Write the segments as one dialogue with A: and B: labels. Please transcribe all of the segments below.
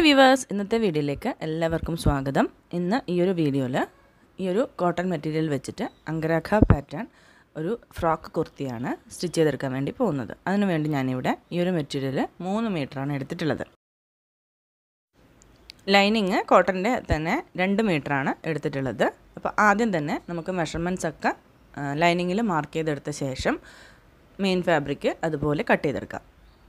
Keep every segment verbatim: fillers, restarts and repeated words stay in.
A: Hi viewers, ഇന്നത്തെ വീഡിയോയിലേക്ക് എല്ലാവർക്കും സ്വാഗതം. ഇന്ന് ഈ ഒരു വീഡിയോയിൽ ഈ ഒരു കോട്ടൺ മെറ്റീരിയൽ വെച്ചിട്ട് അങ്കരാഖ പാറ്റേൺ ഒരു ഫ്രോക്ക് കുർത്തിയാണ് സ്റ്റിച്ച് ചെയ്തെടുക്കാൻ വേണ്ടി പോകുന്നത്. അതിനുവേണ്ടി ഞാനിവിടെ ഈ ഒരു മെറ്റീരിയൽ മൂന്ന് മീറ്ററാണ് എടുത്തിട്ടുള്ളത്. ലൈനിങ് കോട്ടൻ്റെ തന്നെ രണ്ട് മീറ്ററാണ് എടുത്തിട്ടുള്ളത്. അപ്പോൾ ആദ്യം തന്നെ നമുക്ക് മെഷർമെൻറ്റ്സ് ഒക്കെ ലൈനിങ്ങിൽ മാർക്ക് ചെയ്തെടുത്ത ശേഷം മെയിൻ ഫാബ്രിക് അതുപോലെ കട്ട് ചെയ്തെടുക്കാം.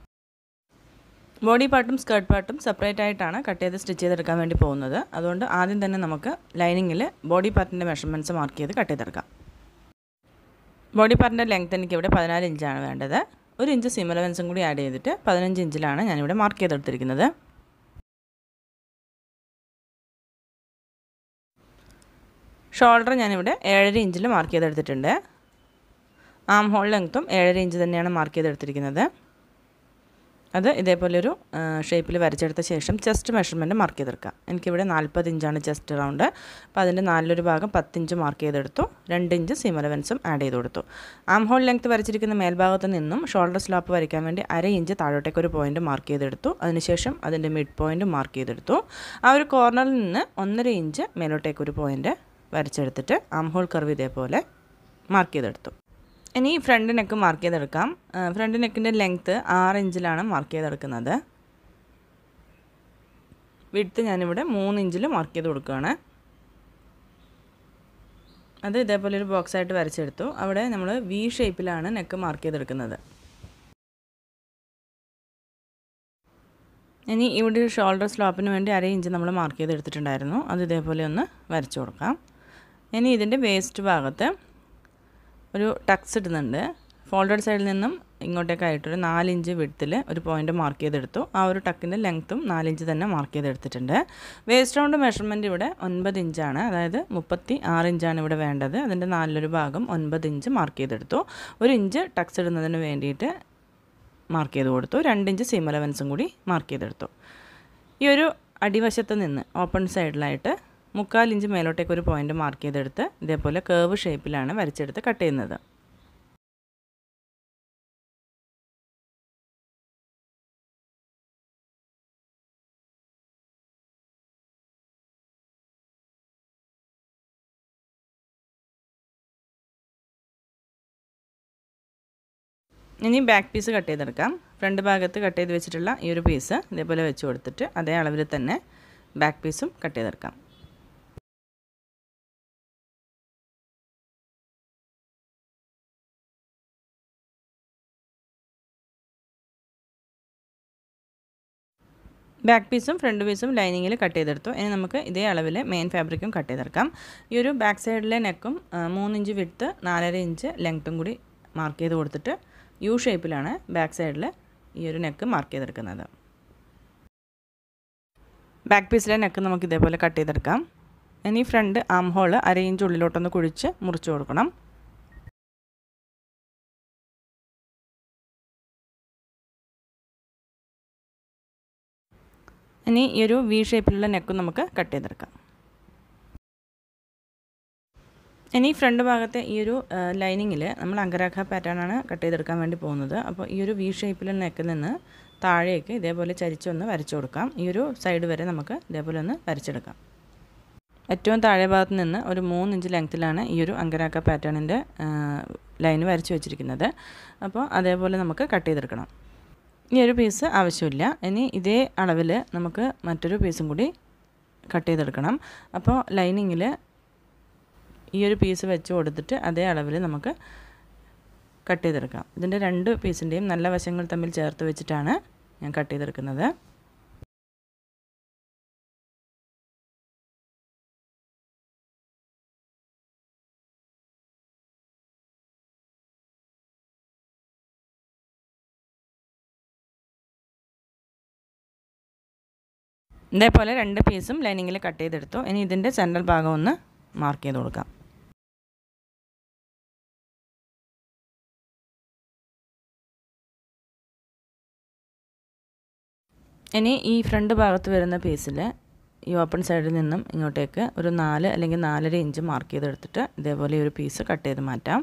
A: ബോഡി പാർട്ടും സ്കേർട്ട് പാർട്ടും സെപ്പറേറ്റ് ആയിട്ടാണ് കട്ട് ചെയ്ത് സ്റ്റിച്ച് ചെയ്തെടുക്കാൻ വേണ്ടി പോകുന്നത്. അതുകൊണ്ട് ആദ്യം തന്നെ നമുക്ക് ലൈനിങ്ങിൽ ബോഡി പാർട്ടിൻ്റെ മെഷർമെൻറ്റ്സ് മാർക്ക് ചെയ്ത് കട്ട് ചെയ്തെടുക്കാം. ബോഡി പാർട്ടിൻ്റെ ലെങ്ത് എനിക്ക് ഇവിടെ പതിനാല് ഇഞ്ചാണ് വേണ്ടത്. ഒരു ഇഞ്ച് സീം അലവൻസും കൂടി ആഡ് ചെയ്തിട്ട് പതിനഞ്ച് ഇഞ്ചിലാണ് ഞാനിവിടെ മാർക്ക് ചെയ്തെടുത്തിരിക്കുന്നത്. ഷോൾഡർ ഞാനിവിടെ ഏഴര ഇഞ്ചിൽ മാർക്ക് ചെയ്തെടുത്തിട്ടുണ്ട്. ആം ഹോൾ ലെങ്ത്തും ഏഴര ഇഞ്ച് തന്നെയാണ് മാർക്ക് ചെയ്തെടുത്തിരിക്കുന്നത്. അത് ഇതേപോലെ ഒരു ഷേപ്പിൽ വരച്ചെടുത്ത ശേഷം ചെസ്റ്റ് മെഷർമെൻറ്റ് മാർക്ക് ചെയ്തെടുക്കാം. എനിക്കിവിടെ നാൽപ്പത് ഇഞ്ചാണ് ചെസ്റ്റ് റൗണ്ട്. അപ്പോൾ അതിൻ്റെ നാലിലൊരു ഭാഗം പത്തിഞ്ച് മാർക്ക് ചെയ്തെടുത്തു. രണ്ട് ഇഞ്ച് സീം അലവൻസും ആഡ് ചെയ്ത് കൊടുത്തു. ആം ഹോൾ ലെങ്ത്ത് വരച്ചിരിക്കുന്ന മേൽഭാഗത്ത് നിന്നും ഷോൾഡർ സ്ലോപ്പ് വരയ്ക്കാൻ വേണ്ടി അര ഇഞ്ച് താഴോട്ടേക്ക് ഒരു പോയിൻ്റ് മാർക്ക് ചെയ്തെടുത്തു. അതിനുശേഷം അതിൻ്റെ മിഡ് പോയിൻ്റ് മാർക്ക് ചെയ്തെടുത്തു. ആ ഒരു കോർണറിൽ നിന്ന് ഒന്നര ഇഞ്ച് മേലോട്ടേക്ക് ഒരു പോയിൻ്റ് വരച്ചെടുത്തിട്ട് ആം ഹോൾ കർവ് ഇതേപോലെ മാർക്ക് ചെയ്തെടുത്തു. ഇനി ഫ്രണ്ട് നെക്ക് മാർക്ക് ചെയ്തെടുക്കാം. ഫ്രണ്ട് നെക്കിൻ്റെ ലെങ്ത്ത് ആറ് ഇഞ്ചിലാണ് മാർക്ക് ചെയ്തെടുക്കുന്നത്. വിഡ്ത്ത് ഞാനിവിടെ മൂന്ന് ഇഞ്ചിൽ മാർക്ക് ചെയ്ത് കൊടുക്കുകയാണ്. അത് ഇതേപോലെ ഒരു ബോക്സായിട്ട് വരച്ചെടുത്തു. അവിടെ നമ്മൾ വി ഷേപ്പിലാണ് നെക്ക് മാർക്ക് ചെയ്തെടുക്കുന്നത്. ഇനി ഇവിടെ ഒരു ഷോൾഡർ സ്ലോപ്പിന് വേണ്ടി അര ഇഞ്ച് നമ്മൾ മാർക്ക് ചെയ്തെടുത്തിട്ടുണ്ടായിരുന്നു. അത് ഇതേപോലെ ഒന്ന് വരച്ചു കൊടുക്കാം. ഇനി ഇതിൻ്റെ വേസ്റ്റ് ഭാഗത്ത് ഒരു ടക്സ് ഇടുന്നുണ്ട്. ഫോൾഡഡ് സൈഡിൽ നിന്നും ഇങ്ങോട്ടേക്കായിട്ടൊരു നാലിഞ്ച് വിഡ്ത്തിൽ ഒരു പോയിൻ്റ് മാർക്ക് ചെയ്തെടുത്തു. ആ ഒരു ടക്കിൻ്റെ ലെങ്ത്തും നാലിഞ്ച് തന്നെ മാർക്ക് ചെയ്തെടുത്തിട്ടുണ്ട്. വേസ്റ്റ് റൗണ്ട് മെഷർമെൻറ്റ് ഇവിടെ ഒൻപത് ഇഞ്ചാണ്. അതായത് മുപ്പത്തി ആറ് ഇഞ്ചാണ് ഇവിടെ വേണ്ടത്. അതിൻ്റെ നാലിലൊരു ഭാഗം ഒൻപത് ഇഞ്ച് മാർക്ക് ചെയ്തെടുത്തു. ഒരു ഇഞ്ച് ടക്സ് ഇടുന്നതിന് വേണ്ടിയിട്ട് മാർക്ക് ചെയ്ത് കൊടുത്തു. രണ്ട് ഇഞ്ച് സീം അലവൻസും കൂടി മാർക്ക് ചെയ്തെടുത്തു. ഈ ഒരു അടിവശത്ത് നിന്ന് ഓപ്പൺ സൈഡിലായിട്ട് മുക്കാൽ ഇഞ്ച് മേലോട്ടേക്ക് ഒരു പോയിൻ്റ് മാർക്ക് ചെയ്തെടുത്ത് ഇതേപോലെ കേർവ് ഷേപ്പിലാണ് വരച്ചെടുത്ത് കട്ട് ചെയ്യുന്നത്. ഇനി ബാക്ക് പീസ് കട്ട് ചെയ്തെടുക്കാം. ഫ്രണ്ട് ഭാഗത്ത് കട്ട് ചെയ്ത് വെച്ചിട്ടുള്ള ഈ ഒരു പീസ് ഇതേപോലെ വെച്ച് കൊടുത്തിട്ട് അതേ അളവിൽ തന്നെ ബാക്ക് പീസും കട്ട് ചെയ്തെടുക്കാം. ബാക്ക് പീസും ഫ്രണ്ട് പീസും ലൈനിങ്ങിൽ കട്ട് ചെയ്തെടുത്തു. ഇനി നമുക്ക് ഇതേ അളവിൽ മെയിൻ ഫാബ്രിക്കും കട്ട് ചെയ്തെടുക്കാം. ഈ ഒരു ബാക്ക് സൈഡിലെ നെക്കും മൂന്നിഞ്ച് വിഡ്ത്ത് നാലര ഇഞ്ച് ലെങ്ത്തും കൂടി മാർക്ക് ചെയ്ത് കൊടുത്തിട്ട് യു ഷേപ്പിലാണ് ബാക്ക് സൈഡിൽ ഈ ഒരു നെക്ക് മാർക്ക് ചെയ്തെടുക്കുന്നത്. ബാക്ക് പീസിലെ നെക്ക് നമുക്ക് ഇതേപോലെ കട്ട് ചെയ്തെടുക്കാം. ഇനി ഫ്രണ്ട് ആം ഹോൾ അര ഇഞ്ച് ഉള്ളിലോട്ടൊന്ന് കുഴിച്ച് മുറിച്ച് കൊടുക്കണം. ഇനി ഈ ഒരു വി ഷേപ്പിലുള്ള നെക്കും നമുക്ക് കട്ട് ചെയ്തെടുക്കാം. ഇനി ഫ്രണ്ട് ഭാഗത്തെ ഈ ഒരു ലൈനിങ്ങിൽ നമ്മൾ അങ്കരാഖ പാറ്റേണാണ് കട്ട് ചെയ്തെടുക്കാൻ വേണ്ടി പോകുന്നത്. അപ്പോൾ ഈ ഒരു വി ഷേപ്പിലുള്ള നെക്കിൽ നിന്ന് താഴേക്ക് ഇതേപോലെ ചരിച്ചൊന്ന് വരച്ചു കൊടുക്കാം. ഈ ഒരു സൈഡ് വരെ നമുക്ക് ഇതേപോലെ ഒന്ന് വരച്ചെടുക്കാം. ഏറ്റവും താഴെ ഭാഗത്ത് നിന്ന് ഒരു മൂന്ന് ഇഞ്ച് ലെങ്ത്തിലാണ് ഈ ഒരു അങ്കരാഖ പാറ്റേണിൻ്റെ ലൈന് വരച്ച് വെച്ചിരിക്കുന്നത്. അപ്പോൾ അതേപോലെ നമുക്ക് കട്ട് ചെയ്തെടുക്കണം. ഈ ഒരു പീസ് ആവശ്യമില്ല. ഇനി ഇതേ അളവിൽ നമുക്ക് മറ്റൊരു പീസും കൂടി കട്ട് ചെയ്തെടുക്കണം. അപ്പോൾ ലൈനിങ്ങിൽ ഈ ഒരു പീസ് വെച്ച് കൊടുത്തിട്ട് അതേ അളവിൽ നമുക്ക് കട്ട് ചെയ്തെടുക്കാം. ഇതിൻ്റെ രണ്ട് പീസിൻ്റെയും നല്ല വശങ്ങൾ തമ്മിൽ ചേർത്ത് വെച്ചിട്ടാണ് ഞാൻ കട്ട് ചെയ്തെടുക്കുന്നത്. ഇതേപോലെ രണ്ട് പീസും ലൈനിങ്ങിൽ കട്ട് ചെയ്തെടുത്തു. ഇനി ഇതിൻ്റെ സെൻട്രൽ ഭാഗം ഒന്ന് മാർക്ക് ചെയ്ത് കൊടുക്കാം. ഇനി ഈ ഫ്രണ്ട് ഭാഗത്ത് വരുന്ന പീസിൽ ഈ ഓപ്പൺ സൈഡിൽ നിന്നും ഇങ്ങോട്ടേക്ക് ഒരു നാല് അല്ലെങ്കിൽ നാലര ഇഞ്ച് മാർക്ക് ചെയ്തെടുത്തിട്ട് ഇതേപോലെ ഒരു പീസ് കട്ട് ചെയ്ത് മാറ്റാം.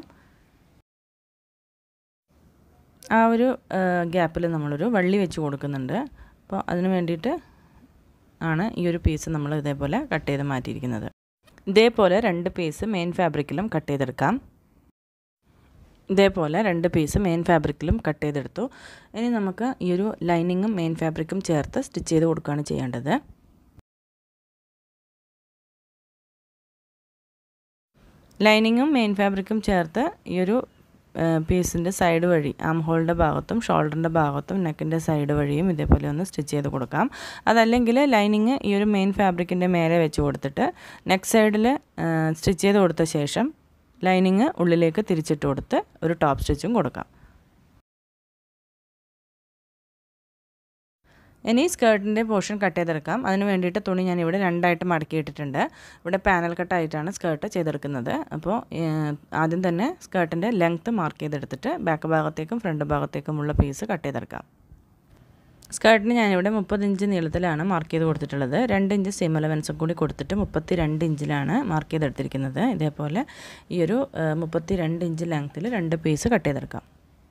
A: ആ ഒരു ഗ്യാപ്പിൽ നമ്മളൊരു വള്ളി വെച്ച് കൊടുക്കുന്നുണ്ട്. അപ്പോൾ അതിന് വേണ്ടിയിട്ട് ആണ് ഈ ഒരു പീസ് നമ്മൾ ഇതേപോലെ കട്ട് ചെയ്ത് മാറ്റിയിരിക്കുന്നത്. ഇതേപോലെ രണ്ട് പീസ് മെയിൻ ഫാബ്രിക്കിലും കട്ട് ചെയ്തെടുക്കാം. ഇതേപോലെ രണ്ട് പീസ് മെയിൻ ഫാബ്രിക്കിലും കട്ട് ചെയ്തെടുത്തു. ഇനി നമുക്ക് ഈ ഒരു ലൈനിങ്ങും മെയിൻ ഫാബ്രിക്കും ചേർത്ത് സ്റ്റിച്ച് ചെയ്ത് കൊടുക്കുകയാണ് ചെയ്യേണ്ടത്. ലൈനിങ്ങും മെയിൻ ഫാബ്രിക്കും ചേർത്ത് ഈ ഒരു പീസിൻ്റെ സൈഡ് വഴി ആം ഹോളിൻ്റെ ഭാഗത്തും ഷോൾഡറിൻ്റെ ഭാഗത്തും നെക്കിൻ്റെ സൈഡ് വഴിയും ഇതേപോലെ ഒന്ന് സ്റ്റിച്ച് ചെയ്ത് കൊടുക്കാം. അതല്ലെങ്കിൽ ലൈനിങ് ഈ ഒരു മെയിൻ ഫാബ്രിക്കിൻ്റെ മേലെ വെച്ച് കൊടുത്തിട്ട് നെക്ക് സൈഡിൽ സ്റ്റിച്ച് ചെയ്ത് കൊടുത്ത ശേഷം ലൈനിങ് ഉള്ളിലേക്ക് തിരിച്ചിട്ട് കൊടുത്ത് ഒരു ടോപ്പ് സ്റ്റിച്ചും കൊടുക്കാം. ഇനി സ്കേർട്ടിൻ്റെ പോർഷൻ കട്ട് ചെയ്തെടുക്കാം. അതിന് വേണ്ടിയിട്ട് തുണി ഞാനിവിടെ രണ്ടായിട്ട് മടക്കിയിട്ടിട്ടുണ്ട്. ഇവിടെ പാനൽ കട്ടായിട്ടാണ് സ്കേർട്ട് ചെയ്തെടുക്കുന്നത്. അപ്പോൾ ആദ്യം തന്നെ സ്കേർട്ടിൻ്റെ ലെങ്ത്ത് മാർക്ക് ചെയ്തെടുത്തിട്ട് ബാക്ക് ഭാഗത്തേക്കും ഫ്രണ്ട് ഭാഗത്തേക്കുമുള്ള പീസ് കട്ട് ചെയ്തെടുക്കാം. സ്കേർട്ടിന് ഞാനിവിടെ മുപ്പത് ഇഞ്ച് നീളത്തിലാണ് മാർക്ക് ചെയ്ത് കൊടുത്തിട്ടുള്ളത്. രണ്ട് ഇഞ്ച് സീം അലവൻസും കൂടി കൊടുത്തിട്ട് മുപ്പത്തി രണ്ട് ഇഞ്ചിലാണ് മാർക്ക് ചെയ്തെടുത്തിരിക്കുന്നത്. ഇതേപോലെ ഈ ഒരു മുപ്പത്തി രണ്ട് ഇഞ്ച് ലെങ്ത്തിൽ രണ്ട് പീസ് കട്ട് ചെയ്തെടുക്കാം.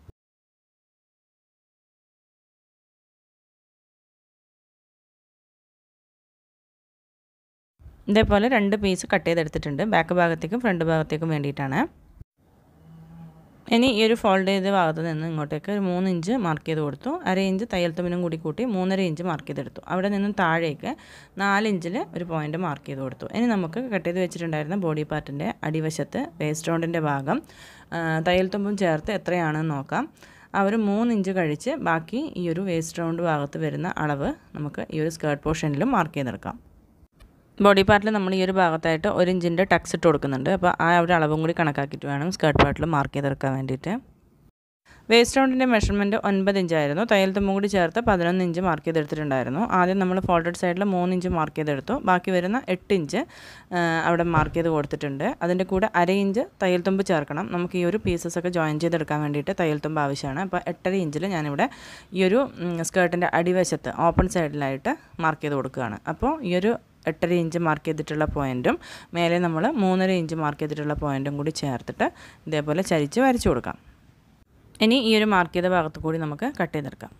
A: ഇതേപോലെ രണ്ട് പീസ് കട്ട് ചെയ്തെടുത്തിട്ടുണ്ട്. ബാക്ക് ഭാഗത്തേക്കും ഫ്രണ്ട് ഭാഗത്തേക്കും വേണ്ടിയിട്ടാണ്. ഇനി ഈ ഒരു ഫോൾഡ് ചെയ്ത ഭാഗത്ത് നിന്ന് ഇങ്ങോട്ടേക്ക് ഒരു മൂന്ന് ഇഞ്ച് മാർക്ക് ചെയ്ത് കൊടുത്തു. അര ഇഞ്ച് തയ്യൽ തുമ്പിനും കൂടി കൂട്ടി മൂന്നര ഇഞ്ച് മാർക്ക് ചെയ്തെടുത്തു. അവിടെ നിന്നും താഴേക്ക് നാല് ഇഞ്ചിൽ ഒരു പോയിൻ്റ് മാർക്ക് ചെയ്ത് കൊടുത്തു. ഇനി നമുക്ക് കട്ട് ചെയ്ത് വെച്ചിട്ടുണ്ടായിരുന്ന ബോഡി പാർട്ടിൻ്റെ അടിവശത്ത് വേസ്റ്റ് റൗണ്ടിൻ്റെ ഭാഗം തയ്യൽ തുമ്പും ചേർത്ത് എത്രയാണെന്ന് നോക്കാം. ആ ഒരു മൂന്ന് ഇഞ്ച് കഴിച്ച് ബാക്കി ഈ ഒരു വേസ്റ്റ് റൗണ്ട് ഭാഗത്ത് വരുന്ന അളവ് നമുക്ക് ഈ ഒരു സ്കേർട്ട് പോർഷനിലും മാർക്ക് ചെയ്തെടുക്കാം. ബോഡി പാർട്ടിൽ നമ്മൾ ഈ ഒരു ഭാഗത്തായിട്ട് ഒരു ഇഞ്ചിൻ്റെ ടക്സ് ഇട്ട് കൊടുക്കുന്നുണ്ട്. അപ്പോൾ ആ ഒരു അളവും കൂടി കണക്കാക്കിയിട്ട് വേണം സ്കേർട്ട് പാർട്ടിൽ മാർക്ക് ചെയ്തെടുക്കാൻ വേണ്ടിയിട്ട്. വേസ്റ്റ് റൗണ്ടിൻ്റെ മെഷർമെൻറ്റ് ഒൻപത് ഇഞ്ചായിരുന്നു. തയ്യൽ തുമ്പും കൂടി ചേർത്ത് പതിനൊന്ന് ഇഞ്ച് മാർക്ക് ചെയ്തെടുത്തിട്ടുണ്ടായിരുന്നു. ആദ്യം നമ്മൾ ഫോൾഡഡ് സൈഡിൽ മൂന്ന് ഇഞ്ച് മാർക്ക് ചെയ്തെടുത്തു. ബാക്കി വരുന്ന എട്ട് ഇഞ്ച് അവിടെ മാർക്ക് ചെയ്ത് കൊടുത്തിട്ടുണ്ട്. അതിൻ്റെ കൂടെ അര ഇഞ്ച് തയ്യൽ തുമ്പ് ചേർക്കണം. നമുക്ക് ഈ ഒരു പീസസൊക്കെ ജോയിൻ ചെയ്തെടുക്കാൻ വേണ്ടിയിട്ട് തയ്യൽ തുമ്പ് ആവശ്യമാണ്. അപ്പോൾ എട്ടര ഇഞ്ചിൽ ഞാനിവിടെ ഈ ഒരു സ്കേർട്ടിൻ്റെ അടിവശത്ത് ഓപ്പൺ സൈഡിലായിട്ട് മാർക്ക് ചെയ്ത് കൊടുക്കുകയാണ്. അപ്പോൾ ഈ ഒരു എട്ടര ഇഞ്ച് മാർക്ക് ചെയ്തിട്ടുള്ള പോയിൻറ്റും മേലെ നമ്മൾ മൂന്നര ഇഞ്ച് മാർക്ക് ചെയ്തിട്ടുള്ള പോയിൻറ്റും കൂടി ചേർത്തിട്ട് ഇതേപോലെ ചരിച്ച് വരച്ചു കൊടുക്കാം. ഇനി ഈ ഒരു മാർക്ക് ചെയ്ത ഭാഗത്ത് കൂടി നമുക്ക് കട്ട് ചെയ്തെടുക്കാം.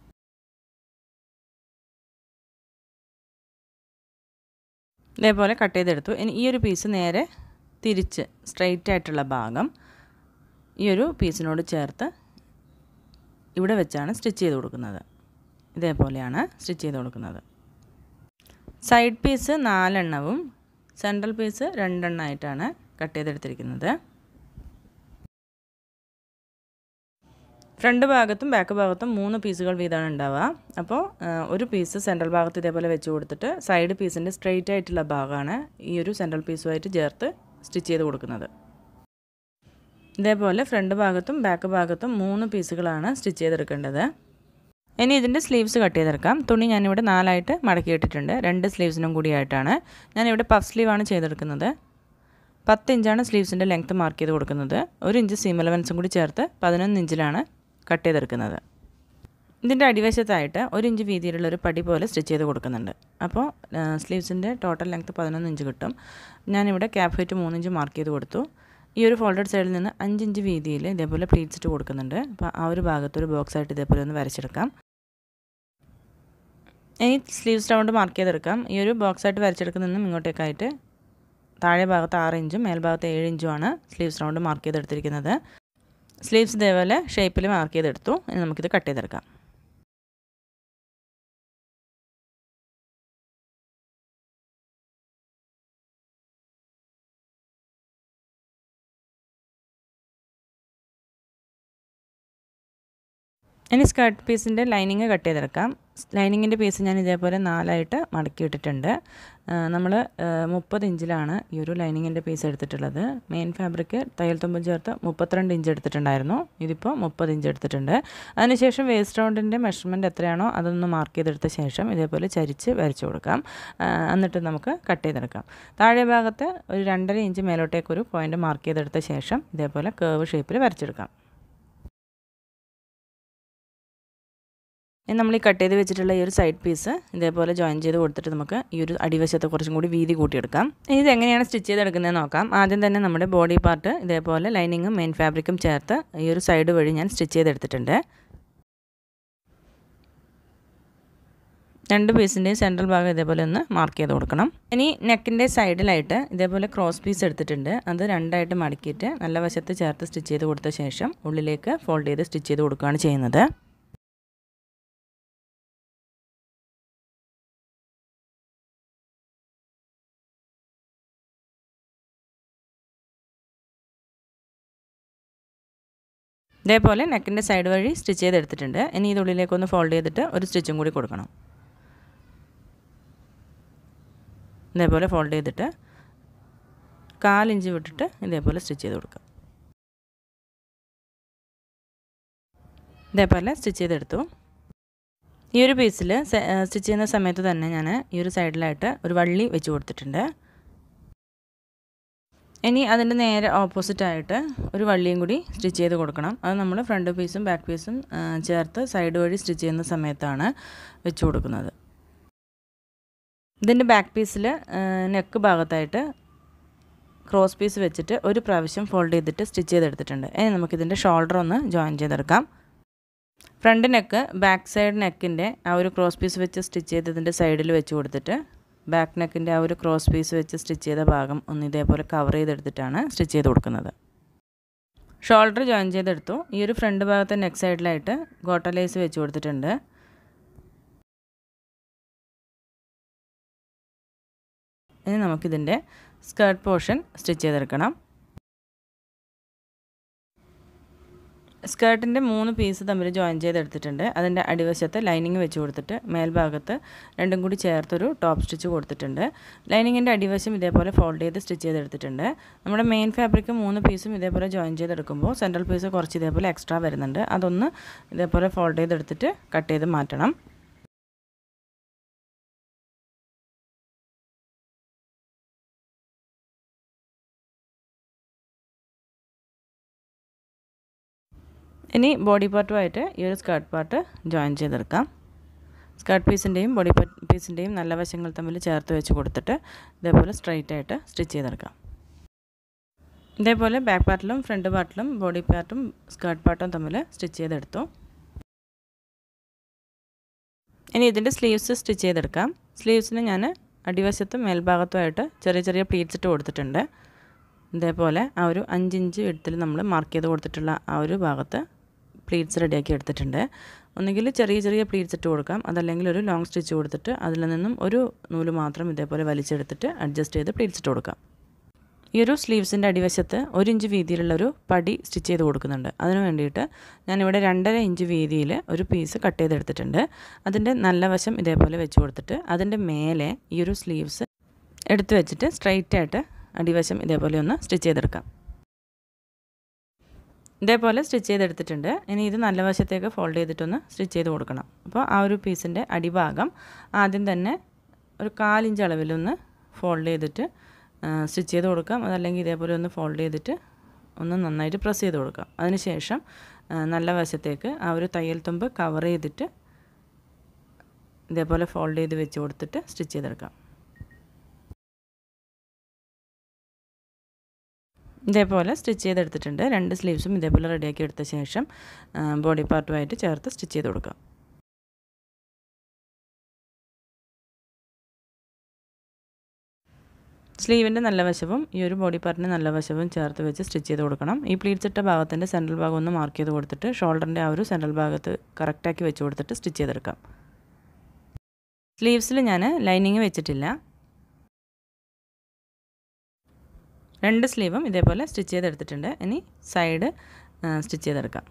A: ഇതേപോലെ കട്ട് ചെയ്തെടുത്തു. ഇനി ഈ ഒരു പീസ് നേരെ തിരിച്ച് സ്ട്രെയിറ്റ് ആയിട്ടുള്ള ഭാഗം ഈ ഒരു പീസിനോട് ചേർത്ത് ഇവിടെ വെച്ചാണ് സ്റ്റിച്ച് ചെയ്ത് കൊടുക്കുന്നത്. ഇതേപോലെയാണ് സ്റ്റിച്ച് ചെയ്ത് കൊടുക്കുന്നത്. സൈഡ് പീസ് നാലെണ്ണവും സെൻട്രൽ പീസ് രണ്ടെണ്ണമായിട്ടാണ് കട്ട് ചെയ്തെടുത്തിരിക്കുന്നത്. ഫ്രണ്ട് ഭാഗത്തും ബാക്ക് ഭാഗത്തും മൂന്ന് പീസുകൾ വീതമാണ് ഉണ്ടാവുക. അപ്പോൾ ഒരു പീസ് സെൻട്രൽ ഭാഗത്ത് ഇതേപോലെ വെച്ച് കൊടുത്തിട്ട് സൈഡ് പീസിൻ്റെ സ്ട്രെയിറ്റ് ആയിട്ടുള്ള ഭാഗമാണ് ഈ ഒരു സെൻട്രൽ പീസുമായിട്ട് ചേർത്ത് സ്റ്റിച്ച് ചെയ്ത് കൊടുക്കുന്നത്. ഇതേപോലെ ഫ്രണ്ട് ഭാഗത്തും ബാക്ക് ഭാഗത്തും മൂന്ന് പീസുകളാണ് സ്റ്റിച്ച് ചെയ്തെടുക്കേണ്ടത്. ഇനി ഇതിൻ്റെ സ്ലീവ്സ് കട്ട് ചെയ്തെടുക്കാം. തുണി ഞാനിവിടെ നാലായിട്ട് മടക്കിയിട്ടിട്ടുണ്ട്. രണ്ട് സ്ലീവ്സിനും കൂടിയായിട്ടാണ്. ഞാനിവിടെ പഫ് സ്ലീവാണ് ചെയ്തെടുക്കുന്നത്. പത്ത് ഇഞ്ചാണ് സ്ലീവ്സിൻ്റെ ലെങ്ത്ത് മാർക്ക് ചെയ്ത് കൊടുക്കുന്നത്. ഒരു ഇഞ്ച് സീം അലവൻസും കൂടി ചേർത്ത് പതിനൊന്ന് ഇഞ്ചിലാണ് കട്ട് ചെയ്തെടുക്കുന്നത്. ഇതിൻ്റെ അടിവശത്തായിട്ട് ഒരു ഇഞ്ച് വീതിയിലുള്ളൊരു പടി പോലെ സ്റ്റിച്ച് ചെയ്ത് കൊടുക്കുന്നുണ്ട്. അപ്പോൾ സ്ലീവ്സിൻ്റെ ടോട്ടൽ ലെങ്ത്ത് പതിനൊന്ന് ഇഞ്ച് കിട്ടും. ഞാനിവിടെ ക്യാപ്പ് ഹൈറ്റ് മൂന്ന് ഇഞ്ച് മാർക്ക് ചെയ്ത് കൊടുത്തു. ഈ ഒരു ഫോൾഡഡ് സൈഡിൽ നിന്ന് അഞ്ച് ഇഞ്ച് വീതിയിൽ ഇതേപോലെ പ്ലീറ്റ്സ് ഇട്ട് കൊടുക്കുന്നുണ്ട്. അപ്പോൾ ആ ഒരു ഭാഗത്തൊരു ബോക്സ് ആയിട്ട് ഇതേപോലെ ഒന്ന് വരച്ചെടുക്കാം. ഇനി സ്ലീവ്സ് റൗണ്ട് മാർക്ക് ചെയ്തെടുക്കാം. ഈ ഒരു ബോക്സ് ആയിട്ട് വരച്ചെടുക്കുന്നതിനും ഇങ്ങോട്ടേക്കായിട്ട് താഴെ ഭാഗത്ത് ആറ് ഇഞ്ചും മേൽഭാഗത്ത് ഏഴ് ഇഞ്ചുമാണ് സ്ലീവ്സ് റൗണ്ട് മാർക്ക് ചെയ്തെടുത്തിരിക്കുന്നത്. സ്ലീവ്സ് ഇതേപോലെ ഷേപ്പിൽ മാർക്ക് ചെയ്തെടുത്തു. ഇനി നമുക്കിത് കട്ട് ചെയ്തെടുക്കാം. ഇനി സ്കേർട്ട് പീസിൻ്റെ ലൈനിങ് കട്ട് ചെയ്തെടുക്കാം. ലൈനിങ്ങിൻ്റെ പീസ് ഞാൻ ഇതേപോലെ നാലായിട്ട് മടക്കി ഇട്ടിട്ടുണ്ട്. നമ്മൾ മുപ്പത് ഇഞ്ചിലാണ് ഈ ഒരു ലൈനിങ്ങിൻ്റെ പീസ് എടുത്തിട്ടുള്ളത്. മെയിൻ ഫാബ്രിക് തയ്യൽ തുമ്പും ചേർത്ത് മുപ്പത്തിരണ്ട് ഇഞ്ച് എടുത്തിട്ടുണ്ടായിരുന്നു. ഇതിപ്പോൾ മുപ്പത് ഇഞ്ച് എടുത്തിട്ടുണ്ട്. അതിനുശേഷം വേസ്റ്റ് റൗണ്ടിൻ്റെ മെഷർമെൻറ്റ് എത്രയാണോ അതൊന്ന് മാർക്ക് ചെയ്തെടുത്ത ശേഷം ഇതേപോലെ ചരിച്ച് വരച്ചു കൊടുക്കാം. എന്നിട്ട് നമുക്ക് കട്ട് ചെയ്തെടുക്കാം. താഴെ ഭാഗത്ത് ഒരു രണ്ടര ഇഞ്ച് മേലോട്ടേക്കൊരു പോയിൻ്റ് മാർക്ക് ചെയ്തെടുത്ത ശേഷം ഇതേപോലെ കേർവ് ഷേപ്പിൽ വരച്ചെടുക്കാം. ഇനി നമ്മൾ ഈ കട്ട് ചെയ്ത് വെച്ചിട്ടുള്ള ഈ ഒരു സൈഡ് പീസ് ഇതേപോലെ ജോയിൻ ചെയ്ത് കൊടുത്തിട്ട് നമുക്ക് ഈ ഒരു അടിവശത്ത് കുറച്ചും കൂടി വീതി കൂട്ടിയെടുക്കാം. ഇത് എങ്ങനെയാണ് സ്റ്റിച്ച് ചെയ്തെടുക്കുന്നത് നോക്കാം. ആദ്യം തന്നെ നമ്മുടെ ബോഡി പാർട്ട് ഇതേപോലെ ലൈനിങ്ങും മെയിൻ ഫാബ്രിക്കും ചേർത്ത് ഈ ഒരു സൈഡ് വഴി ഞാൻ സ്റ്റിച്ച് ചെയ്തെടുത്തിട്ടുണ്ട്. രണ്ട് പീസിൻ്റെയും സെൻട്രൽ ഭാഗം ഇതേപോലെ ഒന്ന് മാർക്ക് ചെയ്ത് കൊടുക്കണം. ഇനി നെക്കിൻ്റെ സൈഡിലായിട്ട് ഇതേപോലെ ക്രോസ് പീസ് എടുത്തിട്ടുണ്ട്. അത് രണ്ടായിട്ട് മടക്കിയിട്ട് നല്ല വശത്ത് ചേർത്ത് സ്റ്റിച്ച് ചെയ്ത് കൊടുത്ത ശേഷം ഉള്ളിലേക്ക് ഫോൾഡ് ചെയ്ത് സ്റ്റിച്ച് ചെയ്ത് കൊടുക്കുകയാണ് ചെയ്യുന്നത്. ഇതേപോലെ നെക്കിൻ്റെ സൈഡ് വഴി സ്റ്റിച്ച് ചെയ്തെടുത്തിട്ടുണ്ട്. ഇനി ഇത് ഉള്ളിലേക്കൊന്ന് ഫോൾഡ് ചെയ്തിട്ട് ഒരു സ്റ്റിച്ചും കൂടി കൊടുക്കണം. ഇതേപോലെ ഫോൾഡ് ചെയ്തിട്ട് കാലിഞ്ച് വിട്ടിട്ട് ഇതേപോലെ സ്റ്റിച്ച് ചെയ്ത് കൊടുക്കുക. ഇതേപോലെ സ്റ്റിച്ച് ചെയ്തെടുത്തു. ഈ ഒരു പീസിൽ സ്റ്റിച്ച് ചെയ്യുന്ന സമയത്ത് തന്നെ ഞാൻ ഈ ഒരു സൈഡിലായിട്ട് ഒരു വള്ളി വെച്ച് കൊടുത്തിട്ടുണ്ട്. ഇനി അതിൻ്റെ നേരെ ഓപ്പോസിറ്റായിട്ട് ഒരു വള്ളിയും കൂടി സ്റ്റിച്ച് ചെയ്ത് കൊടുക്കണം. അത് നമ്മൾ ഫ്രണ്ട് പീസും ബാക്ക് പീസും ചേർത്ത് സൈഡ് വഴി സ്റ്റിച്ച് ചെയ്യുന്ന സമയത്താണ് വെച്ച് കൊടുക്കുന്നത്. ഇതിൻ്റെ ബാക്ക് പീസിൽ നെക്ക് ഭാഗത്തായിട്ട് ക്രോസ് പീസ് വെച്ചിട്ട് ഒരു പ്രാവശ്യം ഫോൾഡ് ചെയ്തിട്ട് സ്റ്റിച്ച് ചെയ്തെടുത്തിട്ടുണ്ട്. ഇനി നമുക്കിതിൻ്റെ ഷോൾഡർ ഒന്ന് ജോയിൻ ചെയ്തെടുക്കാം. ഫ്രണ്ട് നെക്ക് ബാക്ക് സൈഡ് നെക്കിൻ്റെ ആ ഒരു ക്രോസ് പീസ് വെച്ച് സ്റ്റിച്ച് ചെയ്തതിൻ്റെ സൈഡിൽ വെച്ച് കൊടുത്തിട്ട് ബാക്ക് നെക്കിൻ്റെ ആ ഒരു ക്രോസ് പീസ് വെച്ച് സ്റ്റിച്ച് ചെയ്ത ഭാഗം ഒന്ന് ഇതേപോലെ കവർ ചെയ്തെടുത്തിട്ടാണ് സ്റ്റിച്ച് ചെയ്ത് കൊടുക്കുന്നത്. ഷോൾഡർ ജോയിൻ ചെയ്തെടുത്തു. ഈ ഒരു ഫ്രണ്ട് ഭാഗത്തെ നെക്ക് സൈഡിലായിട്ട് ഗോട്ട ലേസ് വെച്ച് കൊടുത്തിട്ടുണ്ട്. ഇനി നമുക്കിതിൻ്റെ സ്കേർട്ട് പോർഷൻ സ്റ്റിച്ച് ചെയ്തെടുക്കണം. സ്കേർട്ടിൻ്റെ മൂന്ന് പീസ് തമ്മിൽ ജോയിൻ ചെയ്തെടുത്തിട്ടുണ്ട്. അതിൻ്റെ അടിവശത്ത് ലൈനിങ് വെച്ച് കൊടുത്തിട്ട് മേൽഭാഗത്ത് രണ്ടും കൂടി ചേർത്തൊരു ടോപ്പ് സ്റ്റിച്ച് കൊടുത്തിട്ടുണ്ട്. ലൈനിങ്ങിൻ്റെ അടിവശം ഇതേപോലെ ഫോൾഡ് ചെയ്ത് സ്റ്റിച്ച് ചെയ്തെടുത്തിട്ടുണ്ട്. നമ്മുടെ മെയിൻ ഫാബ്രിക് മൂന്ന് പീസും ഇതേപോലെ ജോയിൻ ചെയ്തെടുക്കുമ്പോൾ സെൻട്രൽ പീസ് കുറച്ച് ഇതേപോലെ എക്സ്ട്രാ വരുന്നുണ്ട്. അതൊന്ന് ഇതേപോലെ ഫോൾഡ് ചെയ്തെടുത്തിട്ട് കട്ട് ചെയ്ത് മാറ്റണം. ഇനി ബോഡി പാർട്ടുമായിട്ട് ഈ ഒരു സ്കേർട്ട് പാർട്ട് ജോയിൻ ചെയ്തെടുക്കാം. സ്കേർട്ട് പീസിൻ്റെയും ബോഡി പീസിൻ്റെയും നല്ല വശങ്ങൾ തമ്മിൽ ചേർത്ത് വെച്ച് കൊടുത്തിട്ട് ഇതേപോലെ സ്ട്രൈറ്റ് ആയിട്ട് സ്റ്റിച്ച് ചെയ്തെടുക്കാം. ഇതേപോലെ ബാക്ക് പാർട്ടിലും ഫ്രണ്ട് പാർട്ടിലും ബോഡി പാർട്ടും സ്കേർട്ട് പാർട്ടും തമ്മിൽ സ്റ്റിച്ച് ചെയ്തെടുത്തു. ഇനി ഇതിൻ്റെ സ്ലീവ്സ് സ്റ്റിച്ച് ചെയ്തെടുക്കാം. സ്ലീവ്സിന് ഞാൻ അടിവശത്തും മേൽഭാഗത്തുമായിട്ട് ചെറിയ ചെറിയ പ്ലീറ്റ്സ് ഇട്ട് കൊടുത്തിട്ടുണ്ട്. ഇതേപോലെ ആ ഒരു അഞ്ചിഞ്ച് വിഡ്ത്തിൽ നമ്മൾ മാർക്ക് ചെയ്ത് കൊടുത്തിട്ടുള്ള ആ ഒരു ഭാഗത്ത് പ്ലീറ്റ്സ് റെഡിയാക്കി എടുത്തിട്ടുണ്ട്. ഒന്നുകിൽ ചെറിയ ചെറിയ പ്ലീറ്റ്സ് ഇട്ട് കൊടുക്കാം, അതല്ലെങ്കിൽ ഒരു ലോങ് സ്റ്റിച്ച് കൊടുത്തിട്ട് അതിൽ നിന്നും ഒരു നൂല് മാത്രം ഇതേപോലെ വലിച്ചെടുത്തിട്ട് അഡ്ജസ്റ്റ് ചെയ്ത് പ്ലീറ്റ്സ് ഇട്ട് കൊടുക്കാം. ഈ ഒരു സ്ലീവ്സിൻ്റെ അടിവശത്ത് ഒരു ഇഞ്ച് വീതിയിലുള്ളൊരു പടി സ്റ്റിച്ച് ചെയ്ത് കൊടുക്കുന്നുണ്ട്. അതിന് വേണ്ടിയിട്ട് ഞാനിവിടെ രണ്ടര ഇഞ്ച് വീതിയിൽ ഒരു പീസ് കട്ട് ചെയ്തെടുത്തിട്ടുണ്ട്. അതിൻ്റെ നല്ല വശം ഇതേപോലെ വെച്ച് കൊടുത്തിട്ട് അതിൻ്റെ മേലെ ഈ ഒരു സ്ലീവ്സ് എടുത്ത് വെച്ചിട്ട് സ്ട്രൈറ്റ് ആയിട്ട് അടിവശം ഇതേപോലെ ഒന്ന് സ്റ്റിച്ച് ചെയ്തെടുക്കാം. ഇതേപോലെ സ്റ്റിച്ച് ചെയ്തെടുത്തിട്ടുണ്ട്. ഇനി ഇത് നല്ല വശത്തേക്ക് ഫോൾഡ് ചെയ്തിട്ടൊന്ന് സ്റ്റിച്ച് ചെയ്ത് കൊടുക്കണം. അപ്പോൾ ആ ഒരു പീസിൻ്റെ അടിഭാഗം ആദ്യം തന്നെ ഒരു കാലിഞ്ച് അളവിലൊന്ന് ഫോൾഡ് ചെയ്തിട്ട് സ്റ്റിച്ച് ചെയ്ത് കൊടുക്കാം. അതല്ലെങ്കിൽ ഇതേപോലെ ഒന്ന് ഫോൾഡ് ചെയ്തിട്ട് ഒന്ന് നന്നായിട്ട് പ്രസ് ചെയ്ത് കൊടുക്കാം. അതിനുശേഷം നല്ല വശത്തേക്ക് ആ ഒരു തയ്യൽ തുമ്പ് കവർ ചെയ്തിട്ട് ഇതേപോലെ ഫോൾഡ് ചെയ്ത് വെച്ച് കൊടുത്തിട്ട് സ്റ്റിച്ച് ചെയ്തെടുക്കാം. ഇതേപോലെ സ്റ്റിച്ച് ചെയ്തെടുത്തിട്ടുണ്ട്. രണ്ട് സ്ലീവ്സും ഇതേപോലെ റെഡിയാക്കി എടുത്ത ശേഷം ബോഡി പാർട്ടുമായിട്ട് ചേർത്ത് സ്റ്റിച്ച് ചെയ്ത് കൊടുക്കാം. സ്ലീവിൻ്റെ നല്ല വശവും ഈ ഒരു ബോഡി പാർട്ടിൻ്റെ നല്ല വശവും ചേർത്ത് വെച്ച് സ്റ്റിച്ച് ചെയ്ത് കൊടുക്കണം. ഈ പ്ലീറ്റ്സ് ഇട്ട ഭാഗത്തിൻ്റെ സെൻട്രൽ ഭാഗം ഒന്ന് മാർക്ക് ചെയ്ത് കൊടുത്തിട്ട് ഷോൾഡറിൻ്റെ ആ ഒരു സെൻട്രൽ ഭാഗത്ത് കറക്റ്റാക്കി വെച്ച് കൊടുത്തിട്ട് സ്റ്റിച്ച് ചെയ്തെടുക്കാം. സ്ലീവ്സിൽ ഞാൻ ലൈനിങ് വെച്ചിട്ടില്ല. രണ്ട് സ്ലീവും ഇതേപോലെ സ്റ്റിച്ച് ചെയ്തെടുത്തിട്ടുണ്ട്. ഇനി സൈഡ് സ്റ്റിച്ച് ചെയ്തെടുക്കാം.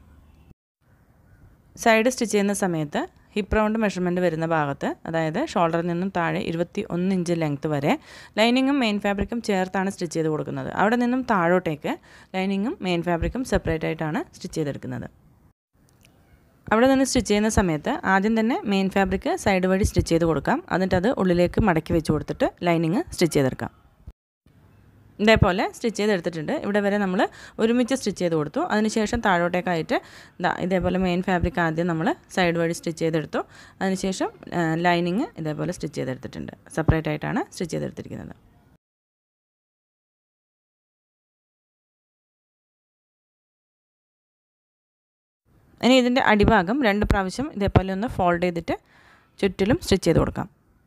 A: സൈഡ് സ്റ്റിച്ച് ചെയ്യുന്ന സമയത്ത് ഹിപ്പ് റൗണ്ട് മെഷർമെൻറ്റ് വരുന്ന ഭാഗത്ത്, അതായത് ഷോൾഡറിൽ നിന്നും താഴെ ഇരുപത്തി ഒന്ന് ഇഞ്ച് ലെങ്ത്ത് വരെ ലൈനിങ്ങും മെയിൻ ഫാബ്രിക്കും ചേർത്താണ് സ്റ്റിച്ച് ചെയ്ത് കൊടുക്കുന്നത്. അവിടെ നിന്നും താഴോട്ടേക്ക് ലൈനിങ്ങും മെയിൻ ഫാബ്രിക്കും സെപ്പറേറ്റ് ആയിട്ടാണ് സ്റ്റിച്ച് ചെയ്തെടുക്കുന്നത്. അവിടെ നിന്ന് സ്റ്റിച്ച് ചെയ്യുന്ന സമയത്ത് ആദ്യം തന്നെ മെയിൻ ഫാബ്രിക് സൈഡ് വഴി സ്റ്റിച്ച് ചെയ്ത് കൊടുക്കാം. എന്നിട്ട് അത് ഉള്ളിലേക്ക് മടക്കി വെച്ച് കൊടുത്തിട്ട് ലൈനിങ് സ്റ്റിച്ച് ചെയ്തെടുക്കാം. ഇതേപോലെ സ്റ്റിച്ച് ചെയ്തെടുത്തിട്ടുണ്ട്. ഇവിടെ വരെ നമ്മൾ ഒരുമിച്ച് സ്റ്റിച്ച് ചെയ്ത് കൊടുത്തു. അതിനുശേഷം താഴോട്ടേക്കായിട്ട് ഇതാ ഇതേപോലെ മെയിൻ ഫാബ്രിക് ആദ്യം നമ്മൾ സൈഡ് വഴി സ്റ്റിച്ച് ചെയ്തെടുത്തു. അതിനുശേഷം ലൈനിങ് ഇതേപോലെ സ്റ്റിച്ച് ചെയ്തെടുത്തിട്ടുണ്ട്. സെപ്പറേറ്റ് ആയിട്ടാണ് സ്റ്റിച്ച് ചെയ്തെടുത്തിരിക്കുന്നത്. ഇനി ഇതിൻ്റെ അടിഭാഗം രണ്ട് പ്രാവശ്യം ഇതേപോലെ ഒന്ന് ഫോൾഡ് ചെയ്തിട്ട് ചുറ്റിലും സ്റ്റിച്ച് ചെയ്ത് കൊടുക്കാം.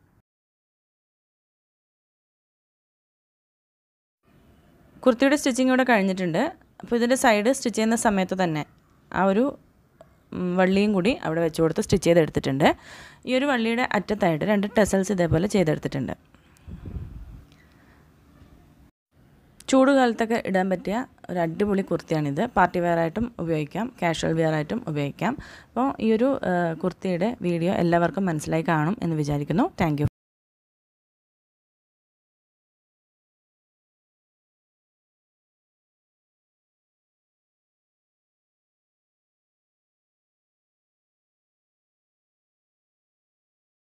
A: കുർത്തിയുടെ സ്റ്റിച്ചിങ് ഇവിടെ കഴിഞ്ഞിട്ടുണ്ട്. അപ്പോൾ ഇതിൻ്റെ സൈഡ് സ്റ്റിച്ച് ചെയ്യുന്ന സമയത്ത് തന്നെ ആ ഒരു വള്ളിയും കൂടി അവിടെ വെച്ച് കൊടുത്ത് സ്റ്റിച്ച് ചെയ്തെടുത്തിട്ടുണ്ട്. ഈ ഒരു വള്ളിയുടെ അറ്റത്തായിട്ട് രണ്ട് ടെസൽസ് ഇതേപോലെ ചെയ്തെടുത്തിട്ടുണ്ട്. ചൂട് കാലത്തൊക്കെ ഇടാൻ പറ്റിയ ഒരു അടിപൊളി കുർത്തിയാണിത്. പാർട്ടി വെയർ ആയിട്ടും ഉപയോഗിക്കാം, കാഷ്വൽ വെയർ ആയിട്ടും ഉപയോഗിക്കാം. അപ്പോൾ ഈ ഒരു കുർത്തിയുടെ വീഡിയോ എല്ലാവർക്കും മനസ്സിലായി കാണും എന്ന് വിചാരിക്കുന്നു. Thank U.